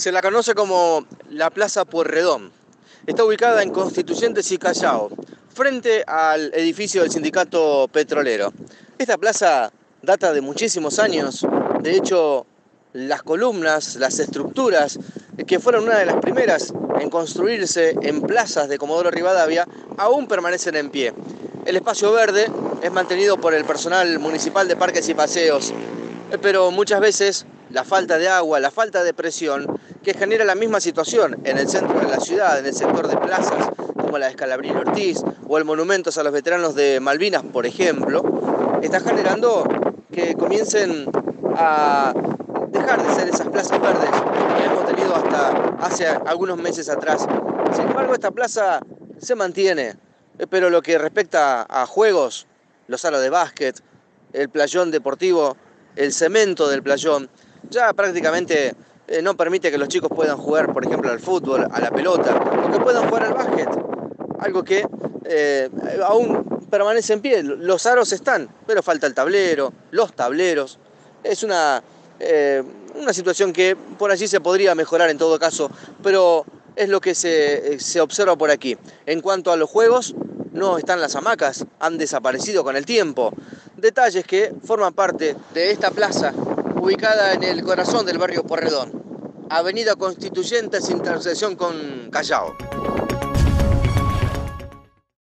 Se la conoce como la Plaza Pueyrredón. Está ubicada en Constituyentes y Callao, frente al edificio del sindicato petrolero. Esta plaza data de muchísimos años. De hecho, las columnas, las estructuras, que fueron una de las primeras en construirse en plazas de Comodoro Rivadavia, aún permanecen en pie. El espacio verde es mantenido por el personal municipal de parques y paseos, pero muchas veces la falta de agua, la falta de presión, que genera la misma situación en el centro de la ciudad, en el sector de plazas como la de Scalabrini Ortiz o el monumento a los veteranos de Malvinas, por ejemplo, está generando que comiencen a dejar de ser esas plazas verdes que hemos tenido hasta hace algunos meses atrás. Sin embargo, esta plaza se mantiene, pero lo que respecta a juegos, los aros de básquet, el playón deportivo, el cemento del playón, ya prácticamente no permite que los chicos puedan jugar, por ejemplo, al fútbol, a la pelota, o que puedan jugar al básquet, algo que aún permanece en pie. Los aros están, pero falta el tablero, los tableros. Es una situación que por allí se podría mejorar en todo caso, pero es lo que se observa por aquí. En cuanto a los juegos, no están las hamacas, han desaparecido con el tiempo. Detalles que forman parte de esta plaza ubicada en el corazón del barrio Pueyrredón, Avenida Constituyentes, intersección con Callao.